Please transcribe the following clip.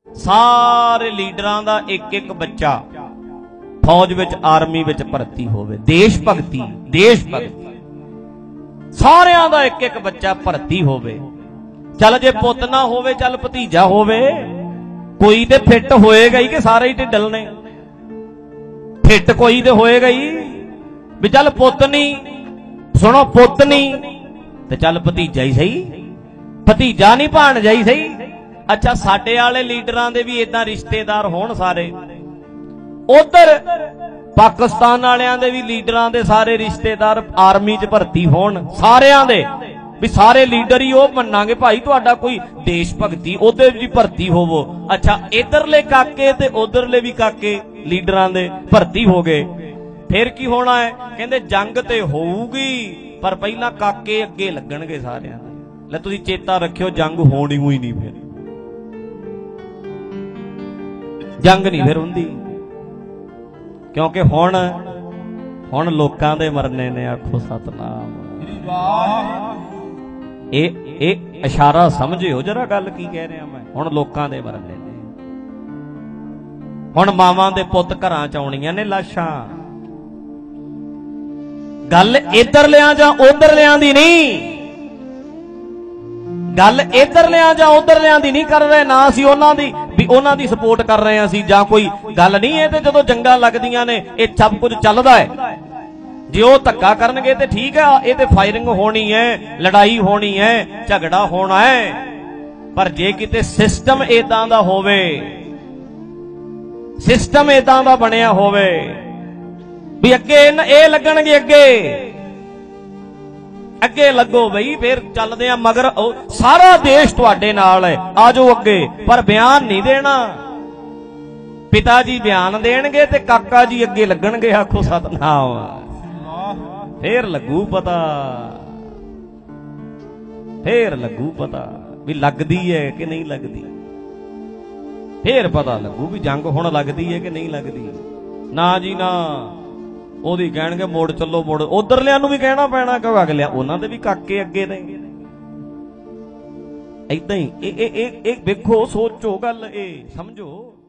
सारे लीडरां दा एक एक बच्चा फौज विच आर्मी विच भर्ती होवे, देश भगती सारियां दा एक एक बच्चा भर्ती होवे। चल जे पुत ना होवे, चल भतीजा होवे, कोई ते फिट होएगा ही कि सारे ही ढिडल ने। फिट कोई ते होएगा ही भी चल पुत नहीं, सुनो पुत नहीं ते चल भतीजा ही सही, भतीजा नहीं भाणजा ही सही। अच्छा साडे वाले लीडरां दे भी इदां रिश्तेदार होण सारे, उधर पाकिस्तान वालियां दे भी लीडरां दे सारे रिश्तेदार आर्मी च भर्ती होण, सारियां दे भी सारे लीडर ही वो मन्नांगे भाई तुहाडा कोई देश भगती ओदे भी भर्ती होवो। अच्छा इधरले काके ते उधरले भी काके लीडरां दे भर्ती हो गए। फिर की होना है, कहंदे जंग ते होऊगी पर पहला काके अगे लगणगे सारियां दे। ले तुसीं चेता रखियो जंग होनी ही नहीं, फिर जंग नहीं फिर हुंदी, क्योंकि हुण लोकां दे मरने ने। आखो सतनाम। ए इशारा समझियो जरा गल की कह रहा मैं। हुण लोकां दे मरने ने, हुण मावां दे पुत घरां च आउणीਆਂ ने लाशां। गल इधरलियां जां उधरलियां दी नहीं, गल इधरलियां जां उधरलियां दी नहीं कर रहे ना। असीं उन्हां दी भी उन्हां दी सपोर्ट कर रहे हैं असीं जां कोई गल नहीं है। ते जदों जंगां लगदियां ने ये सब कुछ चलदा है। जे वो धक्का करनगे ते ठीक है, ये ते फायरिंग होनी है, लड़ाई होनी है, झगड़ा होना है। पर जे किते सिस्टम इदां दा होवे, सिस्टम इदां दा बनिया होवे भी अगे ये लगणगे, अगे लगो बई, फिर चलदे आ मगर सारा देश तुहाडे नाल है, आ जाओ अगे। पर बयान नहीं देना, पिताजी बयान देणगे ते काका जी अगे लगणगे। आखो सतनाम। फिर लगू पता, फिर लगू पता भी लगदी है कि नहीं लगदी। फिर पता लगू भी जंग हुण लगदी है कि नहीं लगदी। ना जी ना, ओदी कहणगे मोड़ चलो मोड़, उधरलियां नूं भी कहना पैना क्यों अगलियां उन्हां दे भी काके अगे ने। इदां ही वेखो, सोचो गल, समझो।